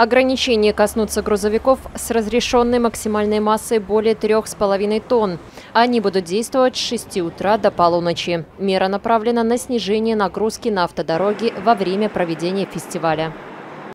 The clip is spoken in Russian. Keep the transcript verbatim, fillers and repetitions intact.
Ограничения коснутся грузовиков с разрешенной максимальной массой более трех с половиной тонн. Они будут действовать с шести утра до полуночи. Мера направлена на снижение нагрузки на автодороги во время проведения фестиваля.